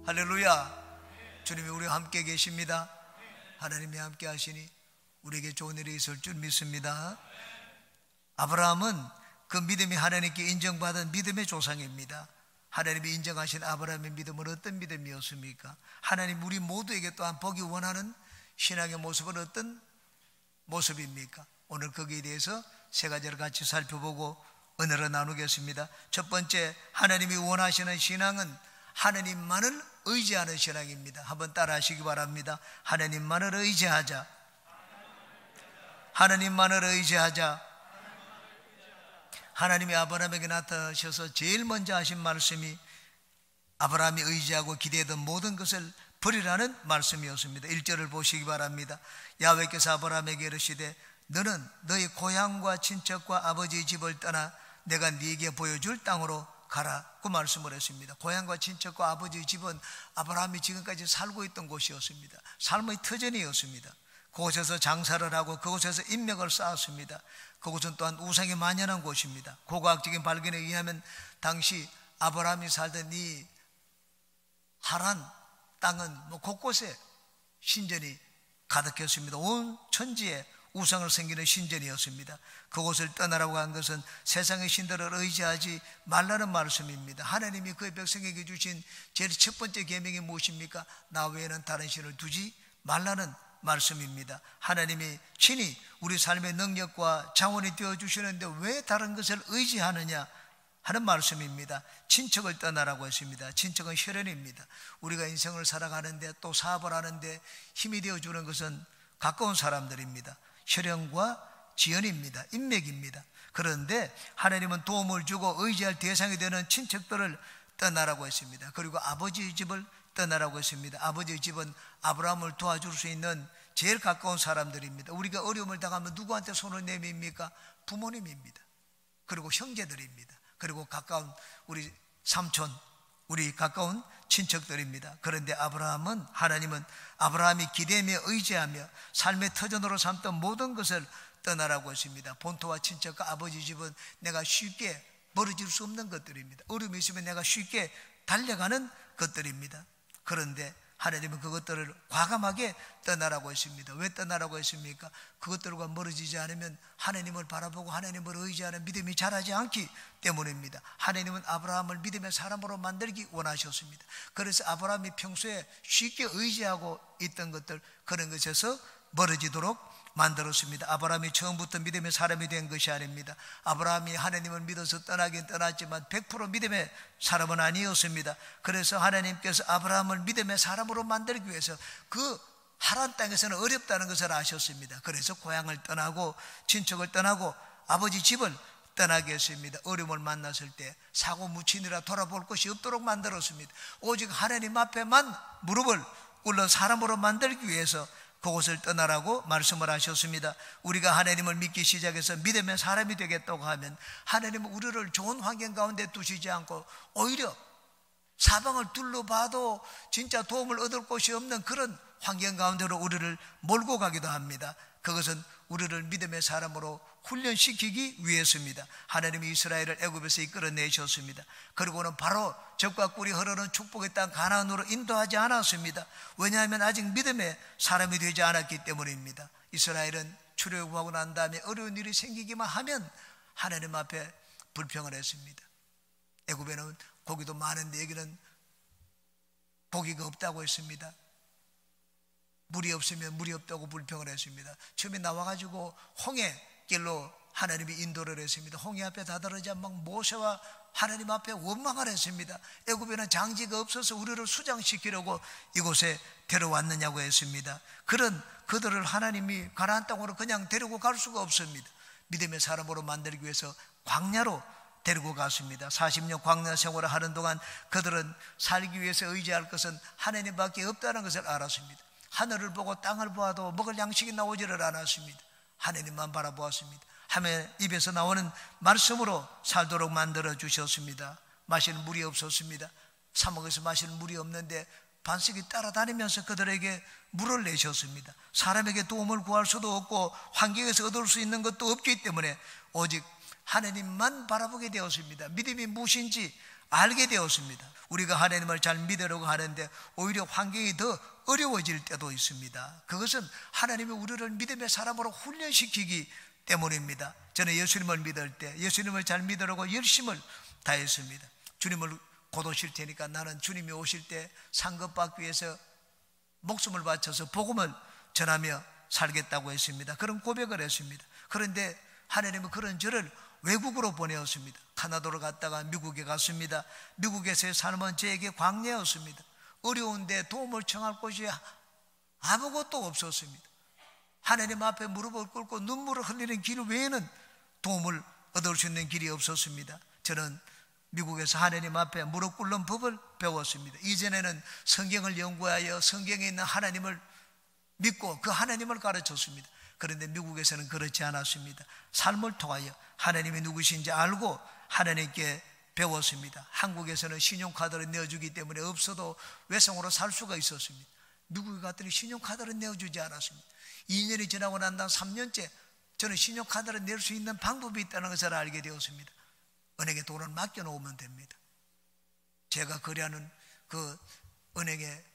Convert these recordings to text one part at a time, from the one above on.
할렐루야. 주님이 우리와 함께 계십니다. 하나님이 함께 하시니 우리에게 좋은 일이 있을 줄 믿습니다. 아브라함은 그 믿음이 하나님께 인정받은 믿음의 조상입니다. 하나님이 인정하신 아브라함의 믿음은 어떤 믿음이었습니까? 하나님 우리 모두에게 또한 보기 원하는 신앙의 모습은 어떤 모습입니까? 오늘 거기에 대해서 세 가지를 같이 살펴보고 은혜를 나누겠습니다. 첫 번째, 하나님이 원하시는 신앙은 하나님만을 의지하는 신앙입니다. 한번 따라 하시기 바랍니다. 하나님만을 의지하자. 하나님만을 의지하자. 하나님이 아브라함에게 나타나셔서 제일 먼저 하신 말씀이 아브라함이 의지하고 기대했던 모든 것을 버리라는 말씀이었습니다. 1절을 보시기 바랍니다. 야훼께서 아브라함에게 이르시되 너는 너희 고향과 친척과 아버지의 집을 떠나 내가 네게 보여줄 땅으로 가라, 그 말씀을 했습니다. 고향과 친척과 아버지의 집은 아브라함이 지금까지 살고 있던 곳이었습니다. 삶의 터전이었습니다. 그곳에서 장사를 하고 그곳에서 인맥을 쌓았습니다. 그곳은 또한 우상이 만연한 곳입니다. 고고학적인 발견에 의하면 당시 아브라함이 살던 이 하란 땅은 곳곳에 신전이 가득했습니다. 온 천지에 우상을 섬기는 신전이었습니다. 그곳을 떠나라고 한 것은 세상의 신들을 의지하지 말라는 말씀입니다. 하나님이 그의 백성에게 주신 제일 첫 번째 계명이 무엇입니까? 나 외에는 다른 신을 두지 말라는 말씀입니다. 하나님이 친히 우리 삶의 능력과 자원이 되어주시는데 왜 다른 것을 의지하느냐 하는 말씀입니다. 친척을 떠나라고 했습니다. 친척은 혈연입니다. 우리가 인생을 살아가는데 또 사업을 하는데 힘이 되어주는 것은 가까운 사람들입니다. 혈연과 지연입니다. 인맥입니다. 그런데 하나님은 도움을 주고 의지할 대상이 되는 친척들을 떠나라고 했습니다. 그리고 아버지의 집을 떠나라고 했습니다. 아버지의 집은 아브라함을 도와줄 수 있는 제일 가까운 사람들입니다. 우리가 어려움을 당하면 누구한테 손을 내밉니까? 부모님입니다. 그리고 형제들입니다. 그리고 가까운 우리 삼촌, 우리 가까운 친척들입니다. 그런데 하나님은 아브라함이 기대며 의지하며 삶의 터전으로 삼던 모든 것을 떠나라고 했습니다. 본토와 친척과 아버지 집은 내가 쉽게 멀어질 수 없는 것들입니다. 어려움이 있으면 내가 쉽게 달려가는 것들입니다. 그런데 하나님은 그것들을 과감하게 떠나라고 했습니다. 왜 떠나라고 했습니까? 그것들과 멀어지지 않으면 하나님을 바라보고 하나님을 의지하는 믿음이 자라지 않기 때문입니다. 하나님은 아브라함을 믿음의 사람으로 만들기 원하셨습니다. 그래서 아브라함이 평소에 쉽게 의지하고 있던 것들, 그런 것에서 멀어지도록 만들었습니다. 아브라함이 처음부터 믿음의 사람이 된 것이 아닙니다. 아브라함이 하나님을 믿어서 떠나긴 떠났지만 100% 믿음의 사람은 아니었습니다. 그래서 하나님께서 아브라함을 믿음의 사람으로 만들기 위해서 그 하란 땅에서는 어렵다는 것을 아셨습니다. 그래서 고향을 떠나고 친척을 떠나고 아버지 집을 떠나게 했습니다. 어려움을 만났을 때 사고 묻히느라 돌아볼 것이 없도록 만들었습니다. 오직 하나님 앞에만 무릎을 꿇는 사람으로 만들기 위해서 그곳을 떠나라고 말씀을 하셨습니다. 우리가 하나님을 믿기 시작해서 믿음의 사람이 되겠다고 하면 하나님은 우리를 좋은 환경 가운데 두시지 않고 오히려 사방을 둘러봐도 진짜 도움을 얻을 곳이 없는 그런 환경 가운데로 우리를 몰고 가기도 합니다. 그것은 우리를 믿음의 사람으로 훈련시키기 위해서입니다. 하나님이 이스라엘을 애굽에서 이끌어내셨습니다. 그리고는 바로 젖과 꿀이 흐르는 축복의 땅 가나안으로 인도하지 않았습니다. 왜냐하면 아직 믿음의 사람이 되지 않았기 때문입니다. 이스라엘은 출애굽하고 난 다음에 어려운 일이 생기기만 하면 하나님 앞에 불평을 했습니다. 애굽에는 고기도 많은데 여기는 고기가 없다고 했습니다. 물이 없으면 물이 없다고 불평을 했습니다. 처음에 나와가지고 홍해길로 하나님이 인도를 했습니다. 홍해 앞에 다다르자 막 모세와 하나님 앞에 원망을 했습니다. 애굽에는 장지가 없어서 우리를 수장시키려고 이곳에 데려왔느냐고 했습니다. 그런 그들을 하나님이 가나안 땅으로 그냥 데리고 갈 수가 없습니다. 믿음의 사람으로 만들기 위해서 광야로 데리고 갔습니다. 40년 광야 생활을 하는 동안 그들은 살기 위해서 의지할 것은 하나님밖에 없다는 것을 알았습니다. 하늘을 보고 땅을 보아도 먹을 양식이 나오지를 않았습니다. 하나님만 바라보았습니다. 하며 입에서 나오는 말씀으로 살도록 만들어 주셨습니다. 마실 물이 없었습니다. 사막에서 마실 물이 없는데 반석이 따라다니면서 그들에게 물을 내셨습니다. 사람에게 도움을 구할 수도 없고 환경에서 얻을 수 있는 것도 없기 때문에 오직 하나님만 바라보게 되었습니다. 믿음이 무엇인지 알게 되었습니다. 우리가 하나님을 잘 믿으려고 하는데 오히려 환경이 더 어려워질 때도 있습니다. 그것은 하나님이 우리를 믿음의 사람으로 훈련시키기 때문입니다. 저는 예수님을 믿을 때 예수님을 잘 믿으려고 열심을 다했습니다. 주님을 곧 오실 테니까 나는 주님이 오실 때 상급받기 위해서 목숨을 바쳐서 복음을 전하며 살겠다고 했습니다. 그런 고백을 했습니다. 그런데 하나님은 그런 저를 외국으로 보내었습니다. 카나다로 갔다가 미국에 갔습니다. 미국에서의 삶은 저에게 광야였습니다. 어려운데 도움을 청할 곳이 아무것도 없었습니다. 하나님 앞에 무릎을 꿇고 눈물을 흘리는 길 외에는 도움을 얻을 수 있는 길이 없었습니다. 저는 미국에서 하나님 앞에 무릎 꿇는 법을 배웠습니다. 이전에는 성경을 연구하여 성경에 있는 하나님을 믿고 그 하나님을 가르쳤습니다. 그런데 미국에서는 그렇지 않았습니다. 삶을 통하여 하나님이 누구신지 알고 하나님께 배웠습니다. 한국에서는 신용카드를 내어주기 때문에 없어도 외상으로 살 수가 있었습니다. 미국에 갔더니 신용카드를 내어주지 않았습니다. 2년이 지나고 난 다음 3년째 저는 신용카드를 낼 수 있는 방법이 있다는 것을 알게 되었습니다. 은행에 돈을 맡겨놓으면 됩니다. 제가 거래하는 그 은행에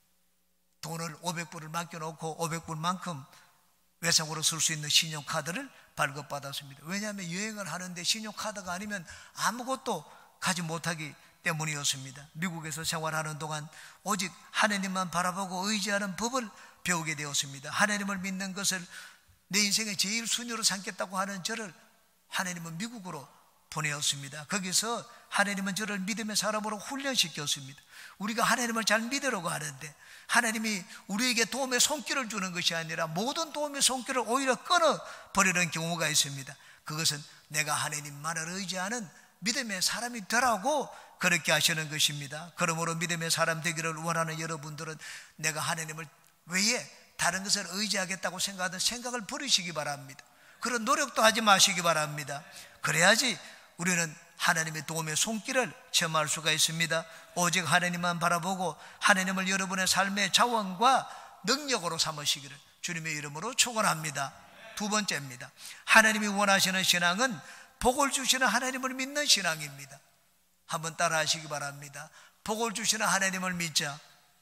돈을 500불을 맡겨놓고 500불만큼 외상으로 쓸 수 있는 신용카드를 발급받았습니다. 왜냐하면 여행을 하는데 신용카드가 아니면 아무것도 가지 못하기 때문이었습니다. 미국에서 생활하는 동안 오직 하나님만 바라보고 의지하는 법을 배우게 되었습니다. 하나님을 믿는 것을 내 인생의 제일 순위로 삼겠다고 하는 저를 하나님은 미국으로 보내었습니다. 거기서 하나님은 저를 믿음의 사람으로 훈련시켰습니다. 우리가 하나님을 잘 믿으려고 하는데 하나님이 우리에게 도움의 손길을 주는 것이 아니라 모든 도움의 손길을 오히려 끊어버리는 경우가 있습니다. 그것은 내가 하나님만을 의지하는 믿음의 사람이 되라고 그렇게 하시는 것입니다. 그러므로 믿음의 사람 되기를 원하는 여러분들은 내가 하나님을 외에 다른 것을 의지하겠다고 생각하는 생각을 버리시기 바랍니다. 그런 노력도 하지 마시기 바랍니다. 그래야지 우리는 하나님의 도움의 손길을 체험할 수가 있습니다. 오직 하나님만 바라보고 하나님을 여러분의 삶의 자원과 능력으로 삼으시기를 주님의 이름으로 축원합니다. 두 번째입니다. 하나님이 원하시는 신앙은 복을 주시는 하나님을 믿는 신앙입니다. 한번 따라 하시기 바랍니다. 복을 주시는 하나님을 믿자.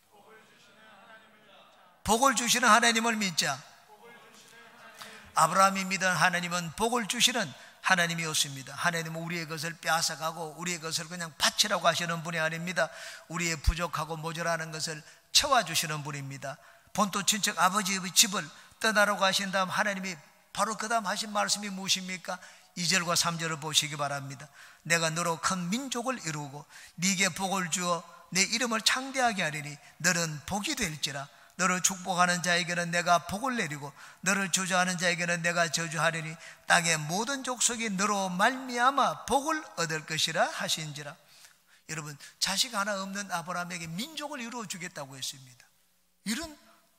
복을 주시는 하나님을 믿자. 아브라함이 믿은 하나님은 복을 주시는 하나님이었습니다. 하나님은 우리의 것을 빼앗아가고 우리의 것을 그냥 바치라고 하시는 분이 아닙니다. 우리의 부족하고 모자라는 것을 채워주시는 분입니다. 본토 친척 아버지의 집을 떠나라고 하신 다음 하나님이 바로 그 다음 하신 말씀이 무엇입니까? 2절과 3절을 보시기 바랍니다. 내가 너로 큰 민족을 이루고 네게 복을 주어 내 이름을 창대하게 하리니 너는 복이 될지라. 너를 축복하는 자에게는 내가 복을 내리고 너를 저주하는 자에게는 내가 저주하리니 땅의 모든 족속이 너로 말미암아 복을 얻을 것이라 하신지라. 여러분, 자식 하나 없는 아브라함에게 민족을 이루어 주겠다고 했습니다. 이런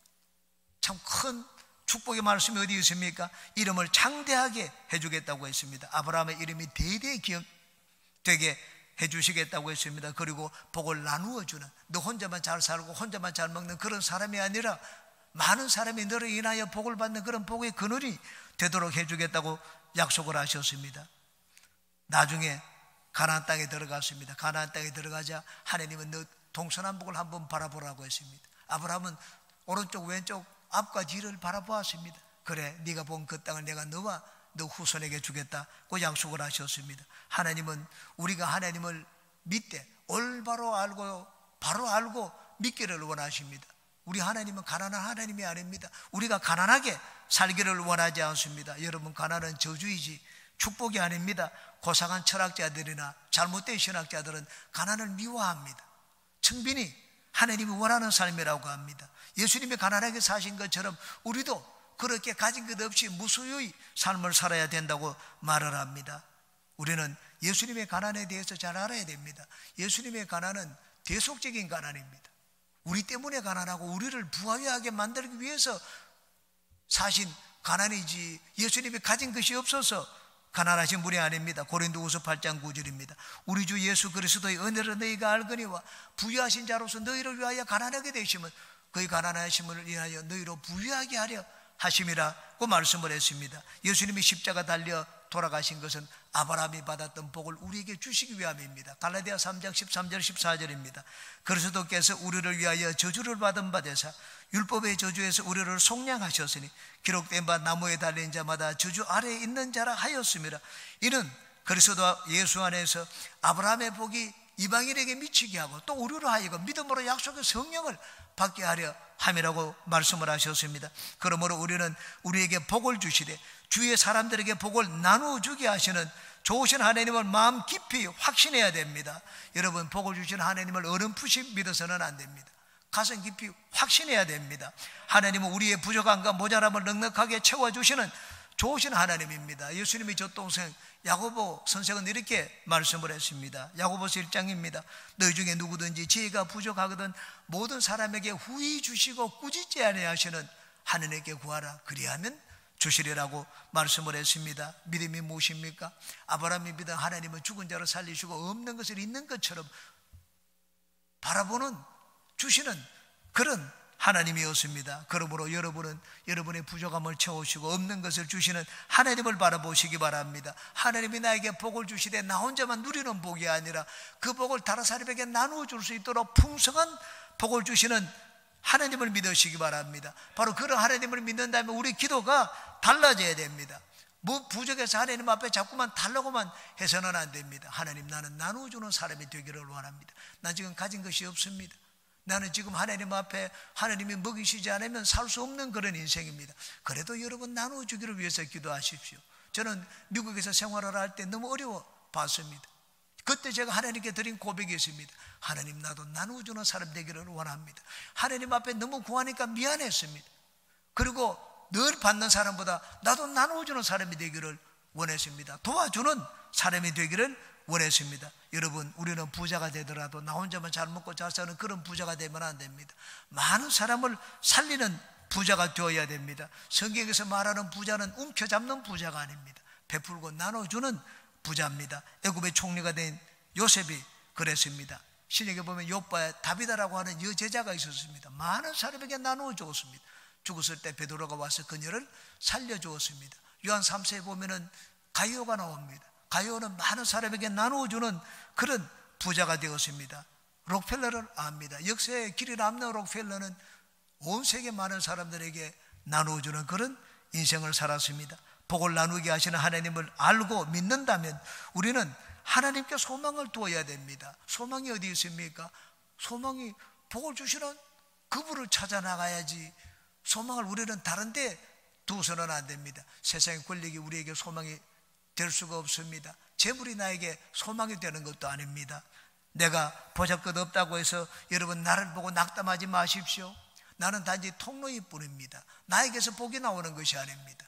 참 큰 축복의 말씀이 어디 있습니까? 이름을 창대하게 해주겠다고 했습니다. 아브라함의 이름이 대대에 기억되게 해주시겠다고 했습니다. 그리고 복을 나누어 주는, 너 혼자만 잘 살고 혼자만 잘 먹는 그런 사람이 아니라 많은 사람이 너를 인하여 복을 받는 그런 복의 그늘이 되도록 해주겠다고 약속을 하셨습니다. 나중에 가나안 땅에 들어갔습니다. 가나안 땅에 들어가자 하나님은 너 동서남북을 한번 바라보라고 했습니다. 아브라함은 오른쪽 왼쪽 앞과 뒤를 바라보았습니다. 그래, 네가 본 그 땅을 내가 너와 너 후손에게 주겠다고 약속을 하셨습니다. 하나님은 우리가 하나님을 믿되 올바로 알고 바로 알고 믿기를 원하십니다. 우리 하나님은 가난한 하나님이 아닙니다. 우리가 가난하게 살기를 원하지 않습니다. 여러분, 가난은 저주이지 축복이 아닙니다. 고상한 철학자들이나 잘못된 신학자들은 가난을 미워합니다. 청빈이 하나님이 원하는 삶이라고 합니다. 예수님이 가난하게 사신 것처럼 우리도 그렇게 가진 것 없이 무소유의 삶을 살아야 된다고 말을 합니다. 우리는 예수님의 가난에 대해서 잘 알아야 됩니다. 예수님의 가난은 대속적인 가난입니다. 우리 때문에 가난하고 우리를 부하게 만들기 위해서 사신 가난이지 예수님이 가진 것이 없어서 가난하신 분이 아닙니다. 고린도후서 8장 9절입니다. 우리 주 예수 그리스도의 은혜를 너희가 알거니와 부유하신 자로서 너희를 위하여 가난하게 되심은 그의 가난하심을 인하여 너희로 부유하게 하려 하심이라고 말씀을 했습니다. 예수님이 십자가 달려 돌아가신 것은 아브라함이 받았던 복을 우리에게 주시기 위함입니다. 갈라디아 3장 13절 14절입니다. 그리스도께서 우리를 위하여 저주를 받은 바 되사 율법의 저주에서 우리를 속량하셨으니 기록된 바 나무에 달린 자마다 저주 아래에 있는 자라 하였습니다. 이는 그리스도 예수 안에서 아브라함의 복이 이방인에게 미치게 하고 또 우리로 하여금 믿음으로 약속의 성령을 받게 하려 함이라고 말씀을 하셨습니다. 그러므로 우리는 우리에게 복을 주시되 주위의 사람들에게 복을 나누어 주게 하시는 좋으신 하나님을 마음 깊이 확신해야 됩니다. 여러분, 복을 주시는 하나님을 어렴풋이 믿어서는 안 됩니다. 가슴 깊이 확신해야 됩니다. 하나님은 우리의 부족함과 모자람을 넉넉하게 채워주시는 좋으신 하나님입니다. 예수님이 저 동생 야고보 선생은 이렇게 말씀을 했습니다. 야고보서 1장입니다. 너희 중에 누구든지 지혜가 부족하거든 모든 사람에게 후히 주시고 꾸짖지 아니하시는 하느님께 구하라. 그리하면 주시리라고 말씀을 했습니다. 믿음이 무엇입니까? 아브라함이 믿은 하나님은 죽은 자를 살리시고 없는 것을 있는 것처럼 바라보는 주시는 그런 하나님이었습니다. 그러므로 여러분은 여러분의 부족함을 채우시고 없는 것을 주시는 하나님을 바라보시기 바랍니다. 하나님이 나에게 복을 주시되 나 혼자만 누리는 복이 아니라 그 복을 다른 사람에게 나누어 줄 수 있도록 풍성한 복을 주시는 하나님을 믿으시기 바랍니다. 바로 그런 하나님을 믿는다면 우리 기도가 달라져야 됩니다. 뭐 부족해서 하나님 앞에 자꾸만 달라고만 해서는 안 됩니다. 하나님, 나는 나누어주는 사람이 되기를 원합니다. 나 지금 가진 것이 없습니다. 나는 지금 하나님 앞에 하나님이 먹이시지 않으면 살 수 없는 그런 인생입니다. 그래도 여러분 나누어주기를 위해서 기도하십시오. 저는 미국에서 생활을 할 때 너무 어려워 봤습니다. 그때 제가 하나님께 드린 고백이 있습니다. 하나님, 나도 나누어주는 사람 되기를 원합니다. 하나님 앞에 너무 구하니까 미안했습니다. 그리고 늘 받는 사람보다 나도 나누어주는 사람이 되기를 원했습니다. 도와주는 사람이 되기를 원했습니다. 여러분, 우리는 부자가 되더라도 나 혼자만 잘 먹고 잘 사는 그런 부자가 되면 안 됩니다. 많은 사람을 살리는 부자가 되어야 됩니다. 성경에서 말하는 부자는 움켜잡는 부자가 아닙니다. 베풀고 나눠주는 부자입니다. 애굽의 총리가 된 요셉이 그랬습니다. 신약에 보면 욥바에 다비다라고 하는 여제자가 있었습니다. 많은 사람에게 나누어 주었습니다. 죽었을 때 베드로가 와서 그녀를 살려주었습니다. 요한 3세에 보면은 가이오가 나옵니다. 가이오는 많은 사람에게 나누어주는 그런 부자가 되었습니다. 록펠러를 압니다. 역사의 길이 남는 록펠러는 온 세계 많은 사람들에게 나누어주는 그런 인생을 살았습니다. 복을 나누게 하시는 하나님을 알고 믿는다면 우리는 하나님께 소망을 두어야 됩니다. 소망이 어디 있습니까? 소망이 복을 주시는 그분을 찾아 나가야지. 소망을 우리는 다른 데 두서는 안 됩니다. 세상의 권력이 우리에게 소망이 될 수가 없습니다. 재물이 나에게 소망이 되는 것도 아닙니다. 내가 보잘것 없다고 해서 여러분 나를 보고 낙담하지 마십시오. 나는 단지 통로일 뿐입니다. 나에게서 복이 나오는 것이 아닙니다.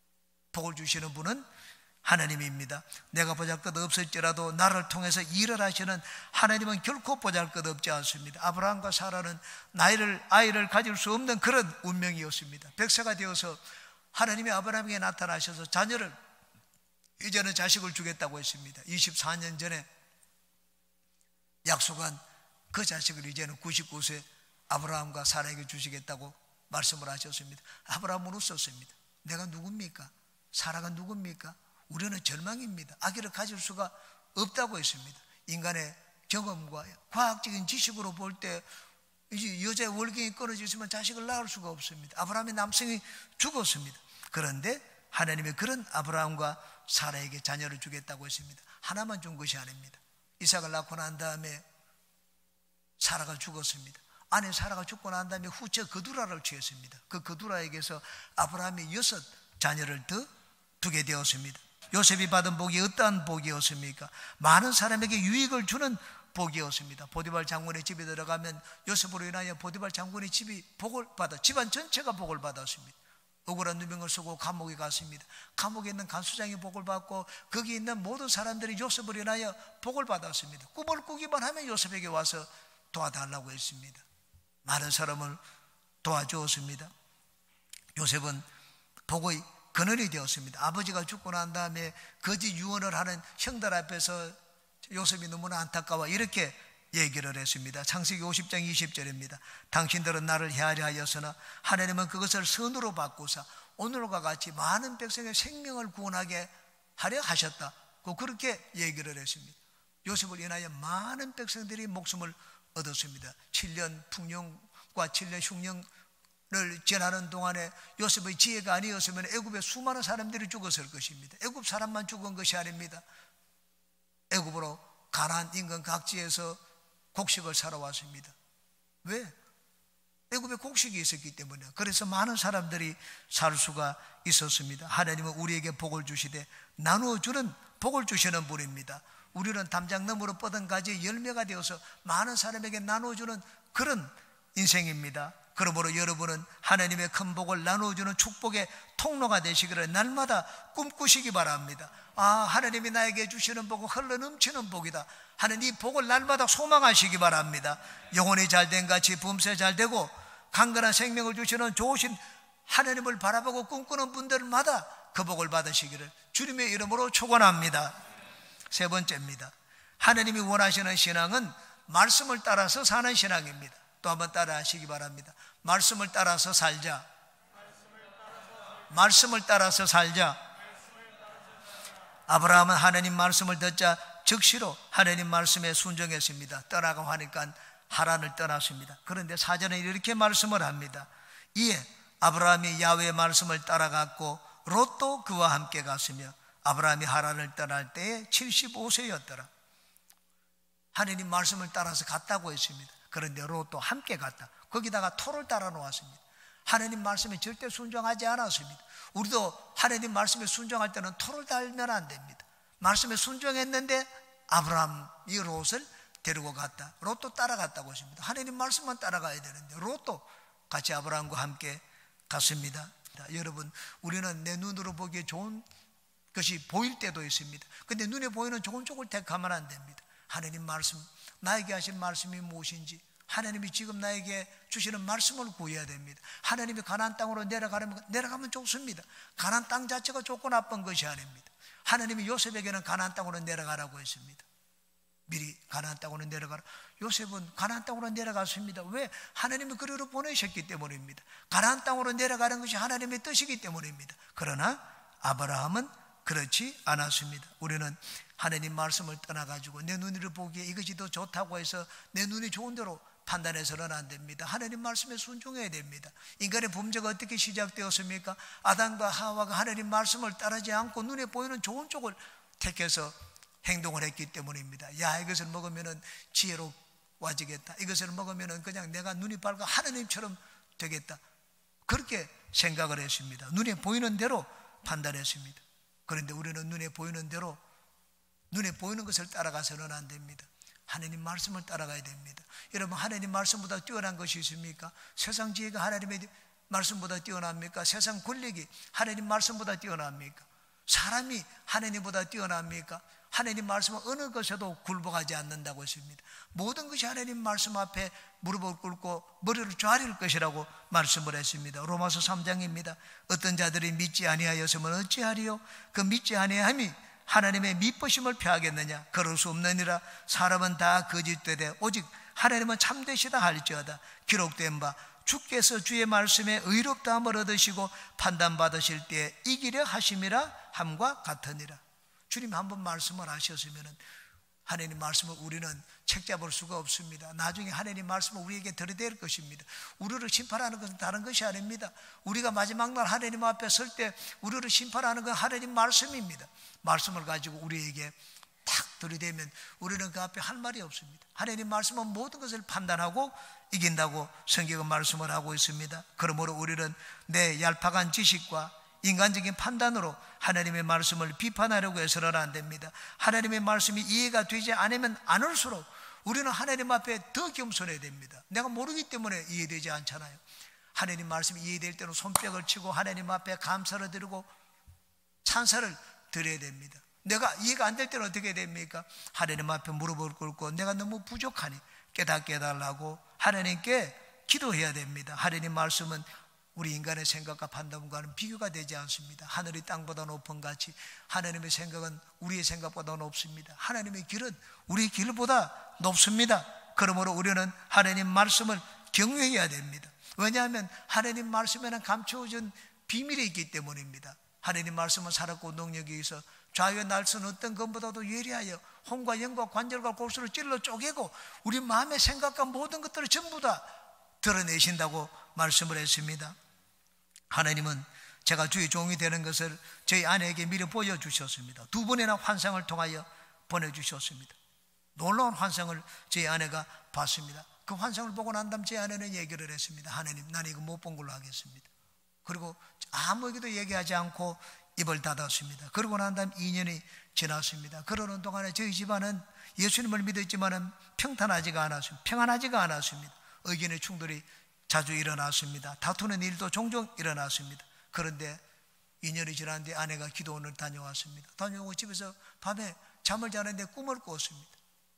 복을 주시는 분은 하나님입니다. 내가 보잘것 없을지라도 나를 통해서 일을 하시는 하나님은 결코 보잘것 없지 않습니다. 아브라함과 사라는 아이를 가질 수 없는 그런 운명이었습니다. 백세가 되어서 하나님이 아브라함에게 나타나셔서 자녀를 이제는 자식을 주겠다고 했습니다. 24년 전에 약속한 그 자식을 이제는 99세 아브라함과 사라에게 주시겠다고 말씀을 하셨습니다. 아브라함은 웃었습니다. 내가 누굽니까? 사라가 누굽니까? 우리는 절망입니다. 아기를 가질 수가 없다고 했습니다. 인간의 경험과 과학적인 지식으로 볼 때 이제 여자의 월경이 끊어져 있으면 자식을 낳을 수가 없습니다. 아브라함의 남성이 죽었습니다. 그런데 하나님의 그런 아브라함과 사라에게 자녀를 주겠다고 했습니다. 하나만 준 것이 아닙니다. 이삭을 낳고 난 다음에 사라가 죽었습니다. 아내 사라가 죽고 난 다음에 후처 그두라를 취했습니다. 그 그두라에게서 아브라함이 6 자녀를 더 두게 되었습니다. 요셉이 받은 복이 어떠한 복이었습니까? 많은 사람에게 유익을 주는 복이었습니다. 보디발 장군의 집에 들어가면 요셉으로 인하여 보디발 장군의 집이 복을 받아 집안 전체가 복을 받았습니다. 억울한 누명을 쓰고 감옥에 갔습니다. 감옥에 있는 간수장이 복을 받고 거기 있는 모든 사람들이 요셉을 인하여 복을 받았습니다. 꿈을 꾸기만 하면 요셉에게 와서 도와달라고 했습니다. 많은 사람을 도와주었습니다. 요셉은 복의 근원이 되었습니다. 아버지가 죽고 난 다음에 거짓 유언을 하는 형들 앞에서 요셉이 너무나 안타까워 이렇게 얘기를 했습니다. 창세기 50장 20절입니다. 당신들은 나를 헤아려 하였으나 하나님은 그것을 선으로 바꾸사 오늘과 같이 많은 백성의 생명을 구원하게 하려 하셨다. 그렇게 얘기를 했습니다. 요셉을 인하여 많은 백성들이 목숨을 얻었습니다. 7년 풍년과 7년 흉년을 지나는 동안에 요셉의 지혜가 아니었으면 애굽에 수많은 사람들이 죽었을 것입니다. 애굽 사람만 죽은 것이 아닙니다. 애굽으로 가나안 인근 각지에서 곡식을 사러 왔습니다. 왜? 애굽에 곡식이 있었기 때문에. 그래서 많은 사람들이 살 수가 있었습니다. 하나님은 우리에게 복을 주시되 나누어주는 복을 주시는 분입니다. 우리는 담장너머로 뻗은 가지의 열매가 되어서 많은 사람에게 나누어주는 그런 인생입니다. 그러므로 여러분은 하나님의 큰 복을 나누어주는 축복의 통로가 되시기를 날마다 꿈꾸시기 바랍니다. 하나님이 나에게 주시는 복은 흘러넘치는 복이다 하는 이 복을 날마다 소망하시기 바랍니다. 영혼이 잘된 같이 범세 잘되고 강건한 생명을 주시는 좋으신 하나님을 바라보고 꿈꾸는 분들마다 그 복을 받으시기를 주님의 이름으로 축원합니다. 세 번째입니다. 하나님이 원하시는 신앙은 말씀을 따라서 사는 신앙입니다. 또 한번 따라 하시기 바랍니다. 말씀을 따라서 살자. 말씀을 따라서 살자. 아브라함은 하나님 말씀을 듣자 즉시로 하나님 말씀에 순종했습니다. 떠나가 하니까 하란을 떠났습니다. 그런데 사전에 이렇게 말씀을 합니다. 이에 아브라함이 야훼의 말씀을 따라갔고 롯도 그와 함께 갔으며 아브라함이 하란을 떠날 때에 75세였더라. 하나님 말씀을 따라서 갔다고 했습니다. 그런데 롯도 함께 갔다. 거기다가 토를 따라 놓았습니다. 하나님 말씀에 절대 순종하지 않았습니다. 우리도 하나님 말씀에 순종할 때는 토를 달면 안 됩니다. 말씀에 순종했는데 아브라함이 롯을 데리고 갔다. 롯도 따라갔다고 했습니다. 하나님 말씀만 따라가야 되는데 롯도 같이 아브라함과 함께 갔습니다. 여러분, 우리는 내 눈으로 보기에 좋은 것이 보일 때도 있습니다. 근데 눈에 보이는 좋은 쪽을 택하면 안 됩니다. 하나님 말씀, 나에게 하신 말씀이 무엇인지 하나님이 지금 나에게 주시는 말씀을 구해야 됩니다. 하나님이 가나안 땅으로 내려가면 좋습니다. 가나안 땅 자체가 좋고 나쁜 것이 아닙니다. 하나님이 요셉에게는 가나안 땅으로 내려가라고 했습니다. 미리 가나안 땅으로 내려가라. 요셉은 가나안 땅으로 내려갔습니다. 왜? 하나님이 그리로 보내셨기 때문입니다. 가나안 땅으로 내려가는 것이 하나님의 뜻이기 때문입니다. 그러나 아브라함은 그렇지 않았습니다. 우리는 하나님 말씀을 떠나가지고 내 눈으로 보기에 이것이 더 좋다고 해서 내 눈이 좋은 대로 판단해서는 안 됩니다. 하나님 말씀에 순종해야 됩니다. 인간의 범죄가 어떻게 시작되었습니까? 아담과 하와가 하나님 말씀을 따르지 않고 눈에 보이는 좋은 쪽을 택해서 행동을 했기 때문입니다. 야, 이것을 먹으면 지혜로워지겠다. 이것을 먹으면 그냥 내가 눈이 밝아 하나님처럼 되겠다. 그렇게 생각을 했습니다. 눈에 보이는 대로 판단했습니다. 그런데 우리는 눈에 보이는 대로 눈에 보이는 것을 따라가서는 안 됩니다. 하나님 말씀을 따라가야 됩니다. 여러분, 하나님 말씀보다 뛰어난 것이 있습니까? 세상 지혜가 하나님의 말씀보다 뛰어납니까? 세상 권력이 하나님 말씀보다 뛰어납니까? 사람이 하나님보다 뛰어납니까? 하나님 말씀은 어느 것에도 굴복하지 않는다고 했습니다. 모든 것이 하나님 말씀 앞에 무릎을 꿇고 머리를 조아릴 것이라고 말씀을 했습니다. 로마서 3장입니다. 어떤 자들이 믿지 아니하였으면 어찌하리요? 그 믿지 아니함이 하나님의 미쁘심을 폐하겠느냐? 그럴 수 없느니라. 사람은 다 거짓되되 오직 하나님은 참되시다 할지어다. 기록된 바 주께서 주의 말씀에 의롭다함을 얻으시고 판단받으실 때에 이기려 하심이라 함과 같으니라. 주님이 한번 말씀을 하셨으면 하나님 말씀을 우리는 책잡을 수가 없습니다. 나중에 하나님 말씀을 우리에게 들이댈 것입니다. 우리를 심판하는 것은 다른 것이 아닙니다. 우리가 마지막 날 하나님 앞에 설 때 우리를 심판하는 건 하나님 말씀입니다. 말씀을 가지고 우리에게 탁 들이대면 우리는 그 앞에 할 말이 없습니다. 하나님 말씀은 모든 것을 판단하고 이긴다고 성경은 말씀을 하고 있습니다. 그러므로 우리는 내 얄팍한 지식과 인간적인 판단으로 하나님의 말씀을 비판하려고 해서는 안 됩니다. 하나님의 말씀이 이해가 되지 않으면 않을수록 우리는 하나님 앞에 더 겸손해야 됩니다. 내가 모르기 때문에 이해되지 않잖아요. 하나님 말씀이 이해될 때는 손뼉을 치고 하나님 앞에 감사를 드리고 찬사를 드려야 됩니다. 내가 이해가 안 될 때는 어떻게 됩니까? 하나님 앞에 무릎을 꿇고 내가 너무 부족하니 깨닫게 해달라고 하나님께 기도해야 됩니다. 하나님 말씀은 우리 인간의 생각과 판단과는 비교가 되지 않습니다. 하늘이 땅보다 높은 같이 하나님의 생각은 우리의 생각보다 높습니다. 하나님의 길은 우리 길보다 높습니다. 그러므로 우리는 하나님 말씀을 경외해야 됩니다. 왜냐하면 하나님 말씀에는 감추어진 비밀이 있기 때문입니다. 하나님 말씀은 살았고 능력이 있어 좌우에 날선 어떤 것보다도 예리하여 혼과 영과 관절과 골수를 찔러 쪼개고 우리 마음의 생각과 모든 것들을 전부 다 드러내신다고 말씀을 했습니다. 하나님은 제가 주의 종이 되는 것을 저희 아내에게 미리 보여주셨습니다. 2번이나 환상을 통하여 보내주셨습니다. 놀라운 환상을 저희 아내가 봤습니다. 그 환상을 보고 난 다음 제 아내는 얘기를 했습니다. 하나님, 나는 이거 못 본 걸로 하겠습니다. 그리고 아무에게도 얘기하지 않고 입을 닫았습니다. 그러고 난 다음 2년이 지났습니다. 그러는 동안에 저희 집안은 예수님을 믿었지만 평안하지가 않았습니다. 의견의 충돌이 자주 일어났습니다. 다투는 일도 종종 일어났습니다. 그런데 2년이 지난 뒤에 아내가 기도원을 다녀왔습니다. 다녀오고 집에서 밤에 잠을 자는데 꿈을 꾸었습니다.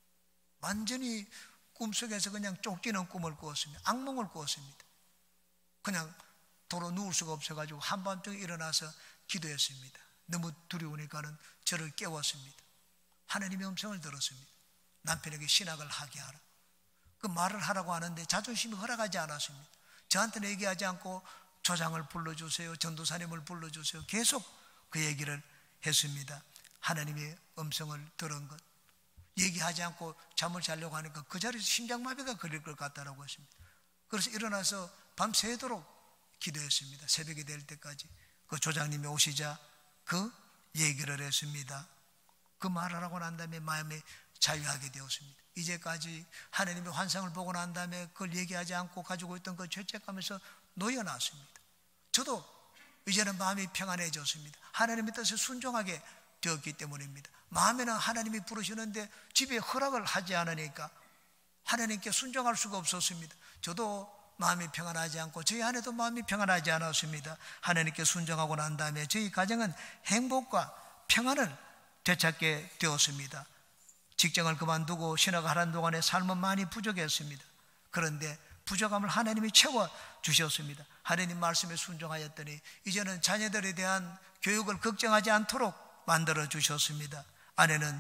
완전히 꿈속에서 그냥 쫓기는 꿈을 꾸었습니다. 악몽을 꾸었습니다. 그냥 도로 누울 수가 없어가지고 한밤중에 일어나서 기도했습니다. 너무 두려우니까는 저를 깨웠습니다. 하나님의 음성을 들었습니다. 남편에게 신학을 하게 하라. 그 말을 하라고 하는데 자존심이 허락하지 않았습니다. 저한테는 얘기하지 않고 조장을 불러주세요, 전도사님을 불러주세요, 계속 그 얘기를 했습니다. 하나님의 음성을 들은 것, 얘기하지 않고 잠을 자려고 하니까 그 자리에서 심장마비가 걸릴 것 같다라고 했습니다. 그래서 일어나서 밤새도록 기도했습니다. 새벽이 될 때까지. 그 조장님이 오시자 그 얘기를 했습니다. 그 말을 하고 난 다음에 마음에 자유하게 되었습니다. 이제까지 하나님의 환상을 보고 난 다음에 그걸 얘기하지 않고 가지고 있던 그 죄책감에서 놓여놨습니다. 저도 이제는 마음이 평안해졌습니다. 하나님의 뜻에 순종하게 되었기 때문입니다. 마음에는 하나님이 부르시는데 집에 허락을 하지 않으니까 하나님께 순종할 수가 없었습니다. 저도 마음이 평안하지 않고 저희 아내도 마음이 평안하지 않았습니다. 하나님께 순종하고 난 다음에 저희 가정은 행복과 평안을 되찾게 되었습니다. 직장을 그만두고 신학을 하는 동안에 삶은 많이 부족했습니다. 그런데 부족함을 하나님이 채워주셨습니다. 하나님 말씀에 순종하였더니 이제는 자녀들에 대한 교육을 걱정하지 않도록 만들어주셨습니다. 아내는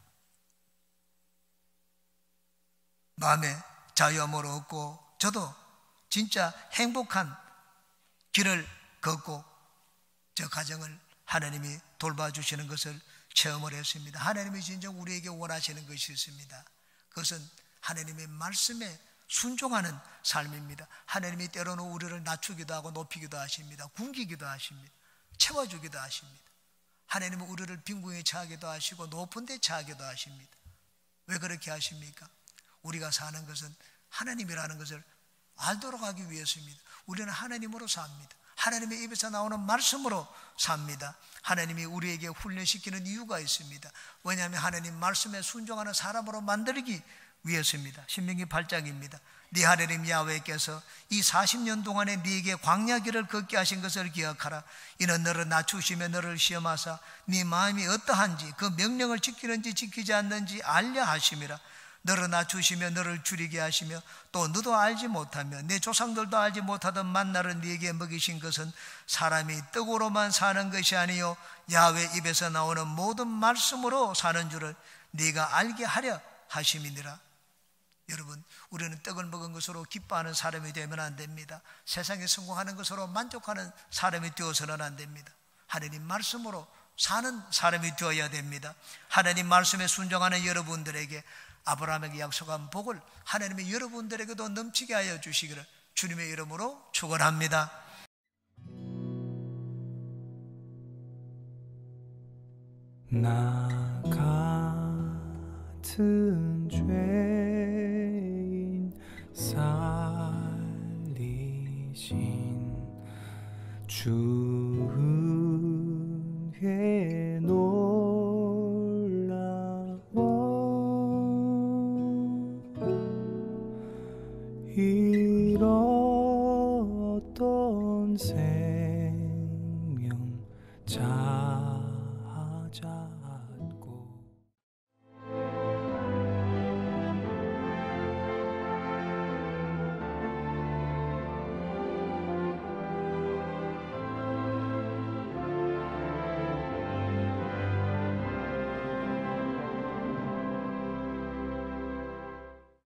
마음에 자유함을 얻고 저도 진짜 행복한 길을 걷고 저 가정을 하나님이 돌봐주시는 것을 체험을 했습니다. 하나님이 진정 우리에게 원하시는 것이 있습니다. 그것은 하나님의 말씀에 순종하는 삶입니다. 하나님이 때로는 우리를 낮추기도 하고 높이기도 하십니다. 굶기기도 하십니다. 채워주기도 하십니다. 하나님은 우리를 빈궁에 처하기도 하시고 높은 데 처하기도 하십니다. 왜 그렇게 하십니까? 우리가 사는 것은 하나님이라는 것을 알도록 하기 위해서입니다. 우리는 하나님으로 삽니다. 하나님의 입에서 나오는 말씀으로 삽니다. 하나님이 우리에게 훈련시키는 이유가 있습니다. 왜냐하면 하나님 말씀에 순종하는 사람으로 만들기 위해서입니다. 신명기 8장입니다. 네 하나님 야훼께서 이 40년 동안에 네게 광야길을 걷게 하신 것을 기억하라. 이는 너를 낮추시며 너를 시험하사 네 마음이 어떠한지 그 명령을 지키는지 지키지 않는지 알려 하심이라. 너를 낮추시며 너를 줄이게 하시며 또 너도 알지 못하며 내 조상들도 알지 못하던 만나를 네게 먹이신 것은 사람이 떡으로만 사는 것이 아니요 야훼 입에서 나오는 모든 말씀으로 사는 줄을 네가 알게 하려 하심이니라. 여러분, 우리는 떡을 먹은 것으로 기뻐하는 사람이 되면 안 됩니다. 세상에 성공하는 것으로 만족하는 사람이 되어서는 안 됩니다. 하나님 말씀으로 사는 사람이 되어야 됩니다. 하나님 말씀에 순종하는 여러분들에게 아브라함에게 약속한 복을 하나님이 여러분들에게도 넘치게 하여 주시기를 주님의 이름으로 축원합니다. 나 같은 죄인 살리신 주 은혜 잃었던 새